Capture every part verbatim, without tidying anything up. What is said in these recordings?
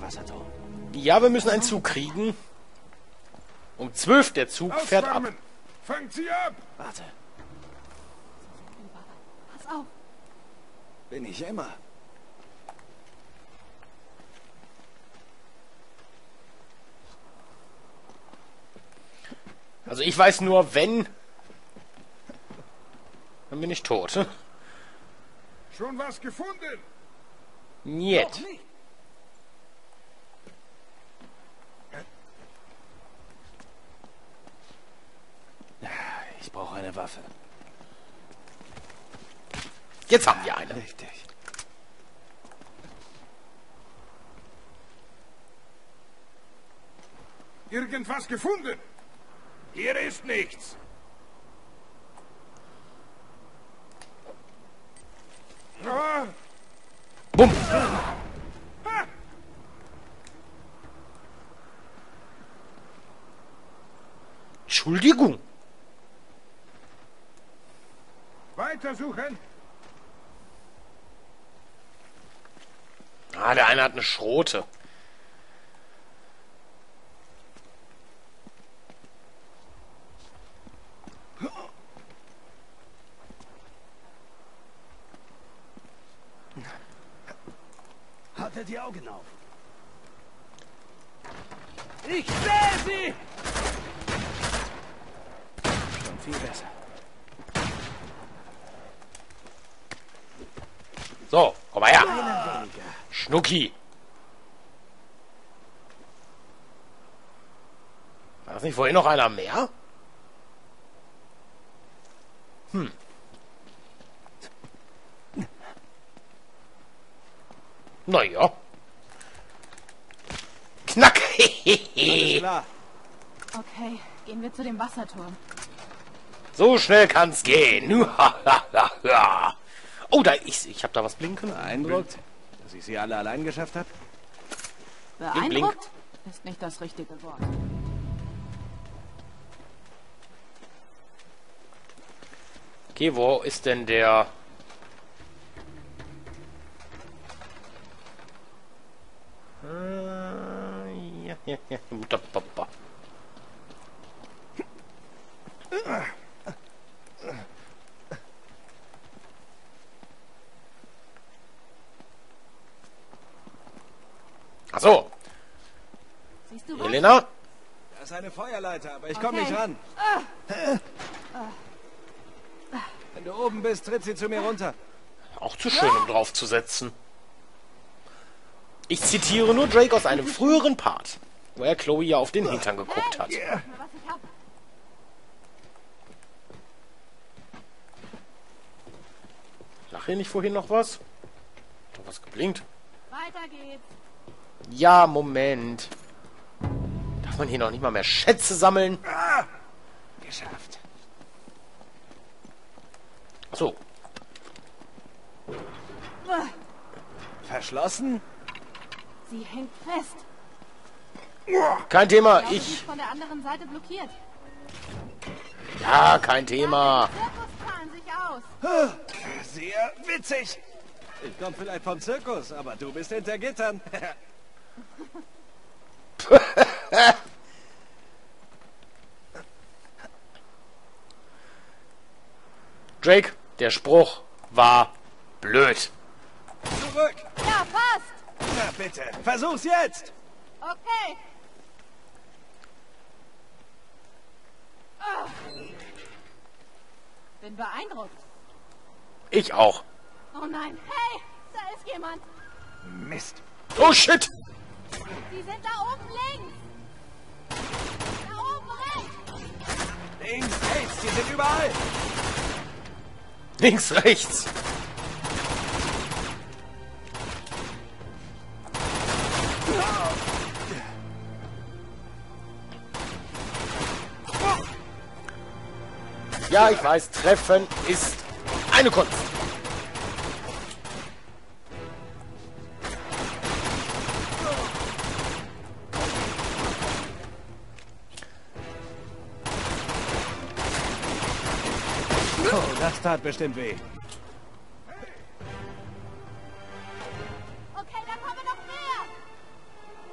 Wasserturm. Ja, wir müssen einen Zug kriegen. Um zwölf der Zug fährt ab. Fangt sie ab! Warte. Pass auf. Bin ich immer. Also ich weiß nur, wenn... Dann bin ich tot. Schon was gefunden? Niet. Ich brauche eine Waffe. Jetzt haben wir eine. Richtig. Irgendwas gefunden? Hier ist nichts. Ah, Bumm. Entschuldigung. weitersuchen. Ah, der eine hat eine Schrote. Haltet die Augen auf. Ich sehe sie! Schon viel besser. So, komm mal her. Einer weniger. Schnucki. War das nicht vorhin noch einer mehr? Hm. Naja. Knack. Alles klar. Okay, gehen wir zu dem Wasserturm. So schnell kann's gehen. Oh, da ich, ich habe da was blinken. Beeindruckt, dass ich sie alle allein geschafft habe? blink. Beeindruckt ist nicht das richtige Wort. Okay, wo ist denn der... Äh, ja, ja, ja, Mutter Papa. Ach so, Siehst du was? Helena? Da ist eine Feuerleiter, aber ich Okay. komme nicht ran. Wenn du oben bist, tritt sie zu mir runter. Auch zu schön, um draufzusetzen. Ich zitiere nur Drake aus einem früheren Part, wo er Chloe ja auf den Hintern geguckt hat. Guck mal, was ich hab. Lag hier nicht vorhin noch was? Doch was geblinkt. Weiter geht's. Ja, Moment. Darf man hier noch nicht mal mehr Schätze sammeln? Geschafft. So. Verschlossen? Sie hängt fest. Kein Thema. Ich glaube, sie ist Ich... von der anderen Seite blockiert. Ja, kein Thema. Zirkuszahlen sich aus. Sehr witzig. Ich komme vielleicht vom Zirkus, aber du bist hinter Gittern. Drake, der Spruch war blöd. Zurück. Ja, fast. Na bitte, versuch's jetzt. Okay. Ah. Bin beeindruckt. Ich auch. Oh nein, hey, da ist jemand. Mist. Oh shit. Sie sind da oben links. Da oben rechts. Links, rechts, die sind überall. Links, rechts. Ja, ich weiß, treffen ist eine Kunst. Oh, das tat bestimmt weh. Okay, da kommen noch mehr.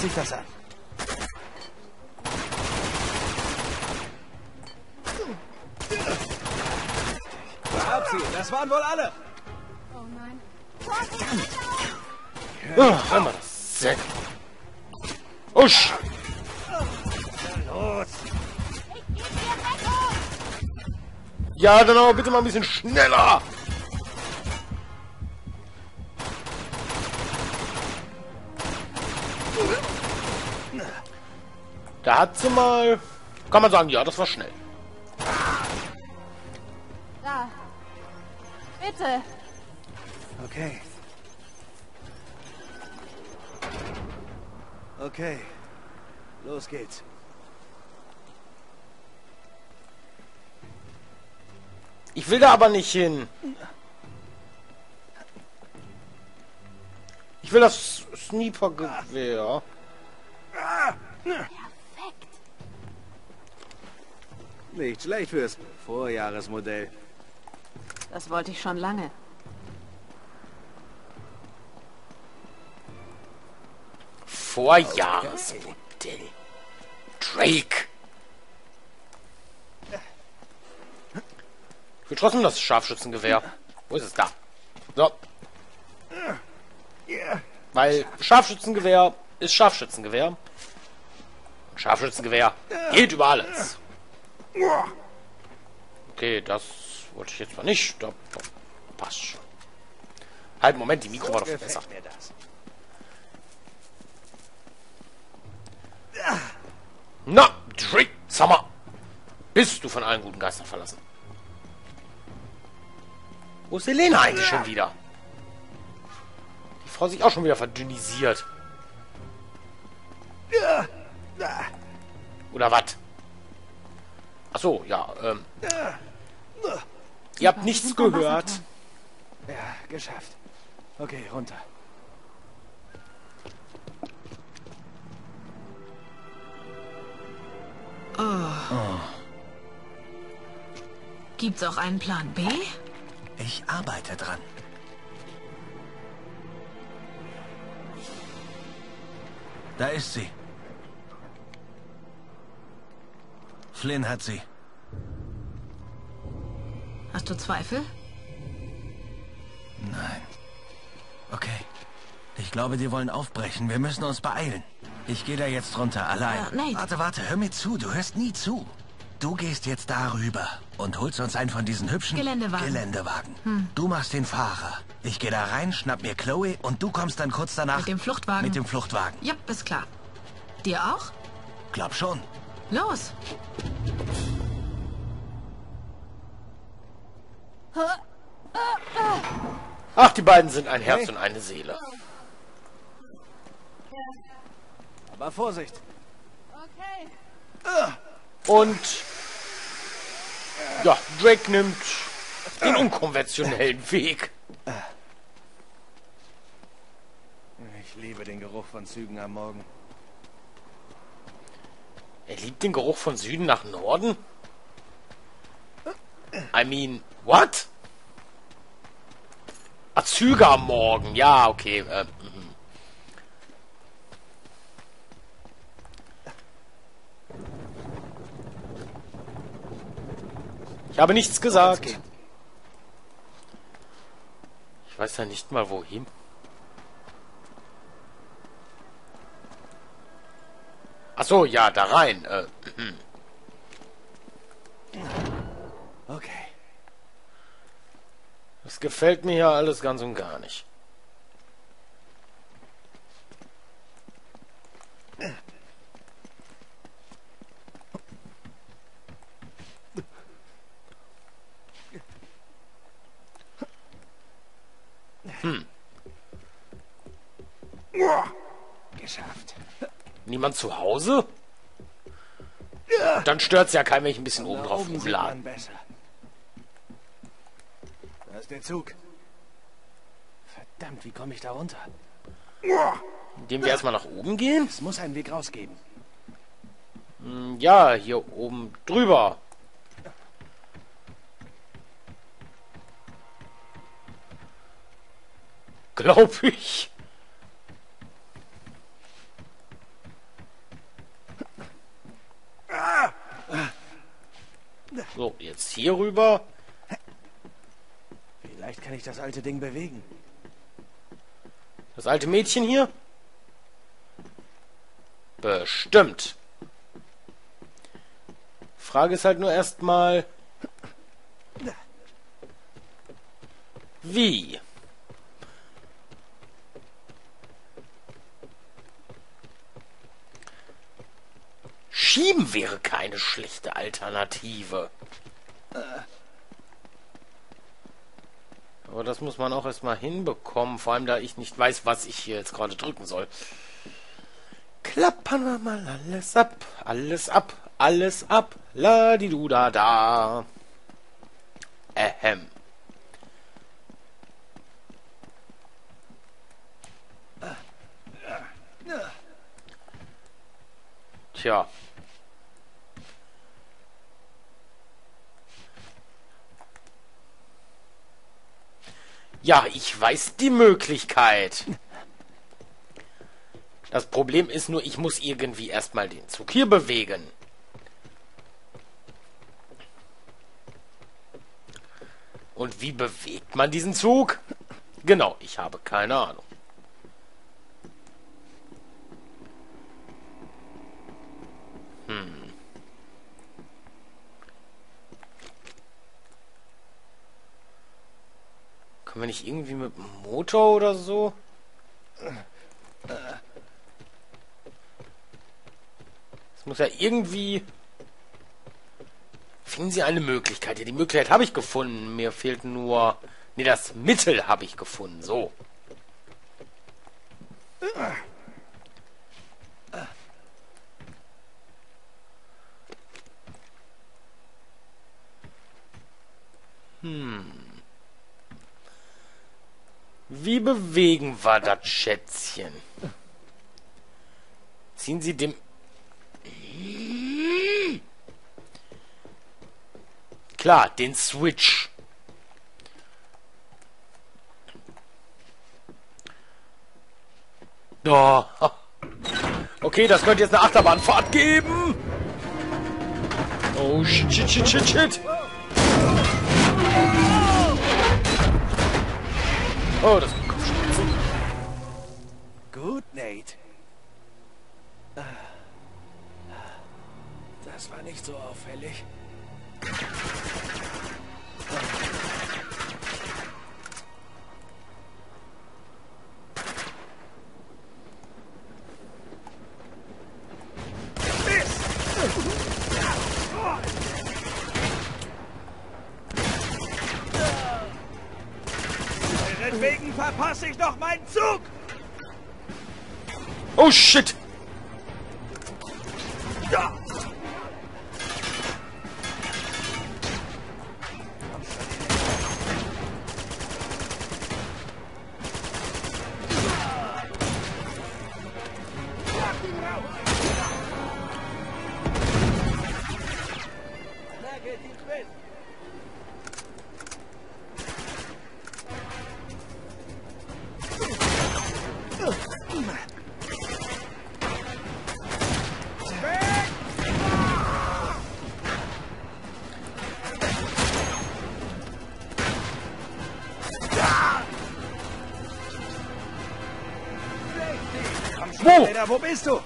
sich das an? Abziehen, das waren wohl alle. Oh nein. Vorsicht! Oh, hör mal das. Sehr gut. Usch! Los. Ich geb dir Deckung! Ja, dann aber bitte mal ein bisschen schneller! Da hat sie mal... Kann man sagen, ja, das war schnell. Da. Bitte. Okay. Okay. Los geht's. Ich will da aber nicht hin. Ich will das Sniper-Gewehr. Perfekt. Nicht schlecht fürs Vorjahresmodell. Das wollte ich schon lange. Vorjahresmodell. Drake. Ich will trotzdem das Scharfschützengewehr. Wo ist es da? So. Weil Scharfschützengewehr ist Scharfschützengewehr. Scharfschützengewehr geht über alles. Okay, das wollte ich jetzt mal nicht. Da, da passt schon. Halt, Moment, die Mikro war doch besser. Mir das. Na, Drake, sag mal. Bist du von allen guten Geistern verlassen? Wo ist Helena eigentlich schon wieder? Die Frau sich auch schon wieder verdünnisiert. Oder was? Achso, ja, ähm. Ihr habt nichts gehört. Ja, geschafft. Okay, runter. Gibt's auch einen Plan B? Ich arbeite dran. Da ist sie. Flynn hat sie. Hast du Zweifel? Nein. Okay. Ich glaube, die wollen aufbrechen. Wir müssen uns beeilen. Ich gehe da jetzt runter, allein. Äh, Nate. Warte, warte, hör mir zu. Du hörst nie zu. Du gehst jetzt darüber und holst uns einen von diesen hübschen Geländewagen. Geländewagen. Hm. Du machst den Fahrer. Ich gehe da rein, schnapp mir Chloe und du kommst dann kurz danach... Mit dem Fluchtwagen? Mit dem Fluchtwagen. Ja, ist klar. Dir auch? Glaub schon. Los! Ach, die beiden sind ein Herz und eine Seele. Aber Vorsicht. Okay. Und ja, Drake nimmt den unkonventionellen Weg. Ich liebe den Geruch von Zügen am Morgen. Er liebt den Geruch von Süden nach Norden? I mean, what? Ah, Züge am Morgen. Ja, okay. Äh, mhm. Ich habe nichts gesagt. Ich weiß ja nicht mal wohin. Ach so, ja, da rein. Äh, mhm. Okay. Das gefällt mir ja alles ganz und gar nicht. Hm. Geschafft. Niemand zu Hause? Dann stört's ja keinen, wenn ich ein bisschen oben Da drauf oben sieht rumladen. man besser. Da ist der Zug. Verdammt, wie komme ich da runter? Indem wir erstmal nach oben gehen? Es muss einen Weg rausgeben. Hm, ja, hier oben drüber. Glaub ich. jetzt hier rüber? Vielleicht kann ich das alte Ding bewegen. Das alte Mädchen hier? Bestimmt. Frage ist halt nur erstmal... Wie? Schieben wäre keine schlechte Alternative. Aber das muss man auch erstmal hinbekommen, vor allem da ich nicht weiß, was ich hier jetzt gerade drücken soll. Klappern wir mal alles ab, alles ab, alles ab, la di du da da. Ähem. Tja. Ja, ich weiß die Möglichkeit. Das Problem ist nur, ich muss irgendwie erstmal den Zug hier bewegen. Und wie bewegt man diesen Zug? Genau, ich habe keine Ahnung. Hm. Können wir nicht irgendwie mit dem Motor oder so? Es muss ja irgendwie... Finden Sie eine Möglichkeit? Ja, die Möglichkeit habe ich gefunden. Mir fehlt nur... Ne, das Mittel habe ich gefunden. So. Hm. Wie bewegen wir das Schätzchen? Ziehen Sie dem... Klar, den Switch. Oh. Okay, das könnte jetzt eine Achterbahnfahrt geben. Oh, shit, shit, shit, shit, shit. Oh, das gibt Kopfschmerzen. Gut, Nate. Das war nicht so auffällig. Wegen verpasse ich doch meinen Zug! Oh shit! Ja. Wo? Alter, wo bist du?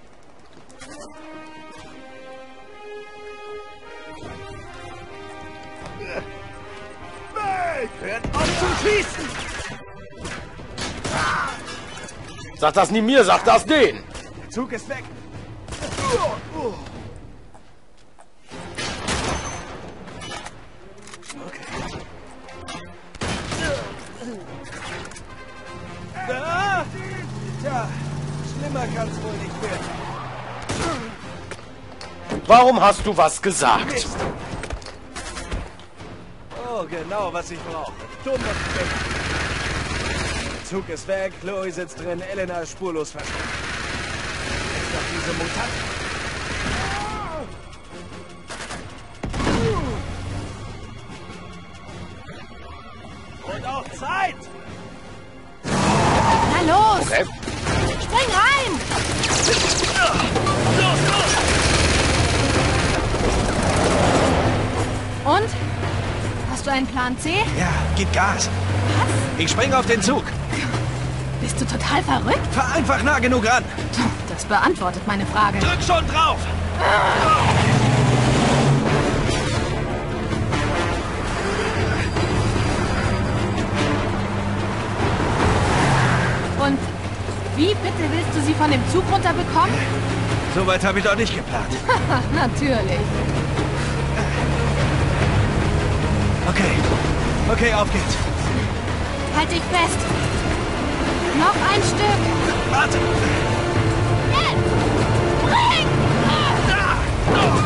Hört auf zu schießen! Sag das nie mir, sag das denen! Der Zug ist weg! Okay. Ah! Tja, schlimmer kann's wohl nicht werden. Warum hast du was gesagt? Mist. Oh, genau, was ich brauche. Dummes Ding. Der Zug ist weg, Chloe sitzt drin, Elena ist spurlos verschwunden. Jetzt noch diese Mutanten. Und auch Zeit! Na los! Okay. Spring rein! Los, los! Und? Hast du einen Plan C? Ja, gib Gas. Ich springe auf den Zug. Bist du total verrückt? Fahr einfach nah genug ran. Das beantwortet meine Frage. Drück schon drauf. Und wie bitte willst du sie von dem Zug runterbekommen? Soweit habe ich doch nicht geplant. Natürlich. Okay. Okay, auf geht's. Halt dich fest. Noch ein Stück. Warte. Jetzt! Bring! Da! Oh.